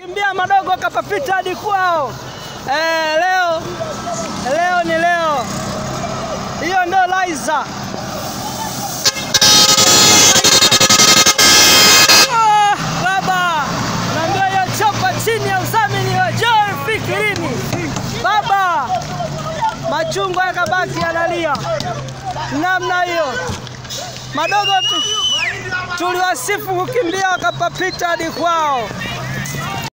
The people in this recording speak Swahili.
Kimbia madogo kapapita hadi kwao. Leo ni leo. Hiyo ndio Laiza. Baba, naambia hiyo chopa chini ya udhamini wa Joel Fikirini. Baba, machungwa yakabaki analia. Namna hiyo. Madogo tuliwasifu kukimbia wakapapita hadi kwao.